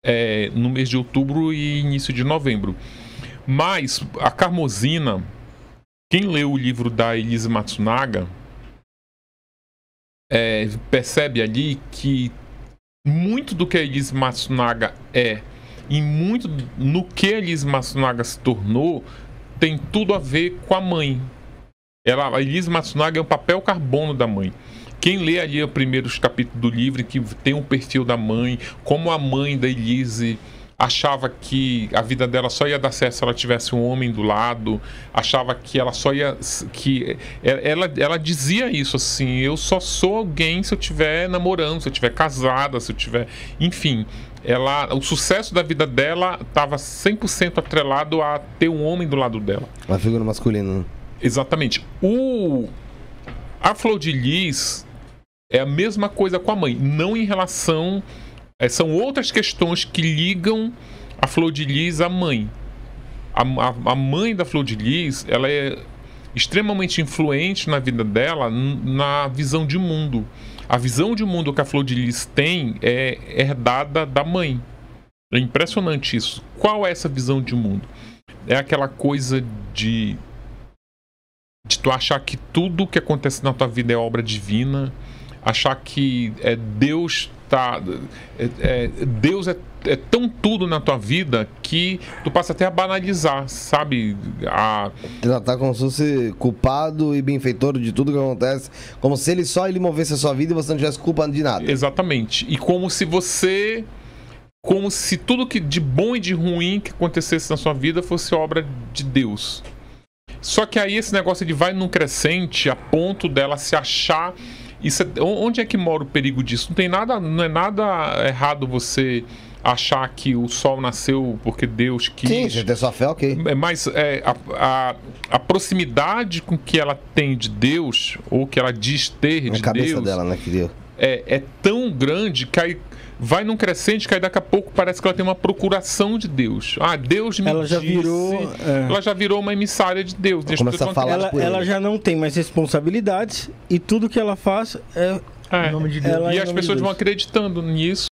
no mês de outubro e início de novembro. Mas a Carmozina, quem leu o livro da Elise Matsunaga, percebe ali que muito do que a Elise Matsunaga e muito no que a Elise Matsunaga se tornou tem tudo a ver com a mãe. A Elise Matsunaga é um papel carbono da mãe. Quem lê ali os primeiros capítulos do livro, que tem um perfil da mãe, como a mãe da Elise achava que a vida dela só ia dar certo se ela tivesse um homem do lado, achava que ela só ia... Ela dizia isso assim, eu só sou alguém se eu estiver namorando, se eu estiver casada, se eu estiver... Enfim, o sucesso da vida dela estava 100% atrelado a ter um homem do lado dela. Uma figura masculina. Exatamente. A Flor de Lis é a mesma coisa com a mãe, não em relação... são outras questões que ligam a Flor de Lis à mãe. A mãe da Flor de Lis, ela é extremamente influente na vida dela, na visão de mundo. A visão de mundo que a Flor de Lis tem é herdada da mãe. É impressionante isso. Qual é essa visão de mundo? É aquela coisa de tu achar que tudo que acontece na tua vida é obra divina, achar que Deus é tão tudo na tua vida que tu passa até a banalizar, sabe? Tratar como se fosse culpado e benfeitor de tudo que acontece, como se ele movesse a sua vida e você não tivesse culpa de nada. Exatamente. E como se tudo que de bom e de ruim que acontecesse na sua vida fosse obra de Deus. Só que aí esse negócio ele vai num crescente a ponto dela se achar... onde é que mora o perigo disso? Não é nada errado você achar que o sol nasceu porque Deus quis. Sim, você tem sua fé, ok. Mas a proximidade com que ela tem de Deus, ou que ela diz ter de Deus... Na cabeça dela, né, que Deus... é tão grande que aí vai num crescente que aí daqui a pouco parece que ela tem uma procuração de Deus. Deus me Ela já virou uma emissária de Deus. Ela já não tem mais responsabilidades e tudo que ela faz é em nome de Deus. E as pessoas vão acreditando nisso